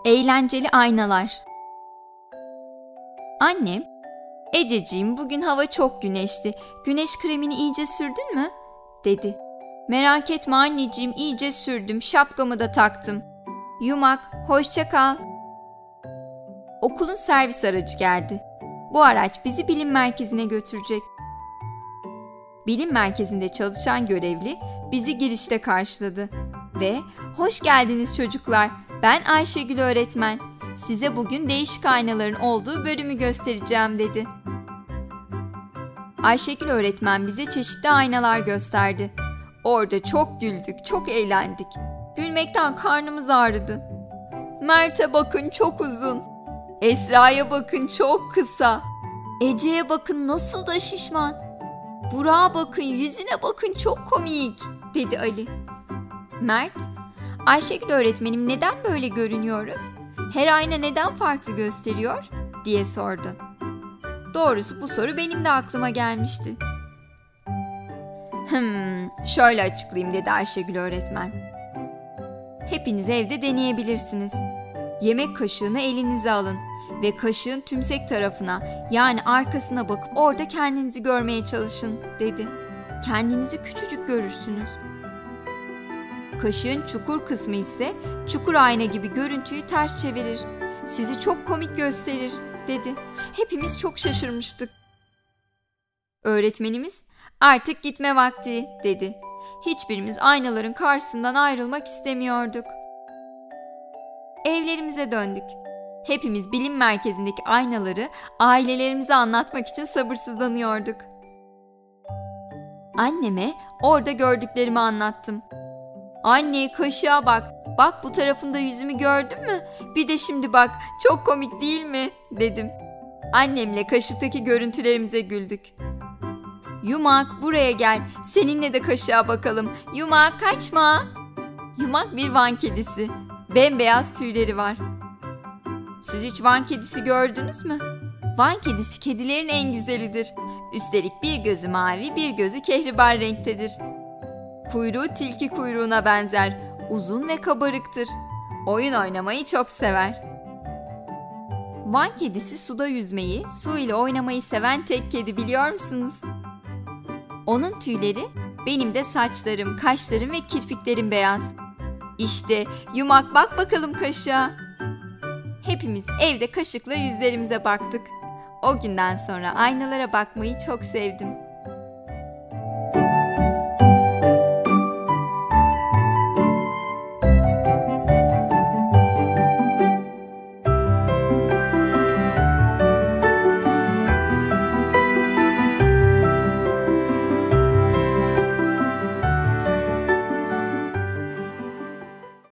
Eğlenceli aynalar. Annem, "Ececiğim, bugün hava çok güneşli. Güneş kremini iyice sürdün mü?" dedi. "Merak etme anneciğim, iyice sürdüm. Şapkamı da taktım." "Yumak, hoşça kal." Okulun servis aracı geldi. Bu araç bizi bilim merkezine götürecek. Bilim merkezinde çalışan görevli bizi girişte karşıladı ve "Hoş geldiniz çocuklar. Ben Ayşegül öğretmen. Size bugün değişik aynaların olduğu bölümü göstereceğim." dedi. Ayşegül öğretmen bize çeşitli aynalar gösterdi. Orada çok güldük, çok eğlendik. Gülmekten karnımız ağrıdı. "Mert'e bakın, çok uzun. Esra'ya bakın, çok kısa. Ece'ye bakın, nasıl da şişman. Burak'a bakın, yüzüne bakın, çok komik," dedi Ali. Mert, "Ayşegül öğretmenim, neden böyle görünüyoruz? Her ayna neden farklı gösteriyor?" diye sordu. Doğrusu bu soru benim de aklıma gelmişti. Şöyle açıklayayım," dedi Ayşegül öğretmen. "Hepiniz evde deneyebilirsiniz. Yemek kaşığını elinize alın ve kaşığın tümsek tarafına, yani arkasına bakıp orada kendinizi görmeye çalışın," dedi. "Kendinizi küçücük görürsünüz. Kaşığın çukur kısmı ise çukur ayna gibi görüntüyü ters çevirir. Sizi çok komik gösterir," dedi. Hepimiz çok şaşırmıştık. Öğretmenimiz, "Artık gitme vakti," dedi. Hiçbirimiz aynaların karşısından ayrılmak istemiyorduk. Evlerimize döndük. Hepimiz bilim merkezindeki aynaları ailelerimize anlatmak için sabırsızlanıyorduk. Anneme orada gördüklerimi anlattım. "Anne, kaşığa bak. Bak, bu tarafında yüzümü gördün mü? Bir de şimdi bak, çok komik değil mi?" dedim. Annemle kaşıktaki görüntülerimize güldük. "Yumak, buraya gel. Seninle de kaşığa bakalım. Yumak, kaçma." Yumak bir Van kedisi. Bembeyaz tüyleri var. Siz hiç Van kedisi gördünüz mü? Van kedisi kedilerin en güzelidir. Üstelik bir gözü mavi, bir gözü kehribar renktedir. Kuyruğu tilki kuyruğuna benzer. Uzun ve kabarıktır. Oyun oynamayı çok sever. Van kedisi suda yüzmeyi, su ile oynamayı seven tek kedi, biliyor musunuz? Onun tüyleri, benim de saçlarım, kaşlarım ve kirpiklerim beyaz. İşte Yumak, bak bakalım kaşığa. Hepimiz evde kaşıkla yüzlerimize baktık. O günden sonra aynalara bakmayı çok sevdim.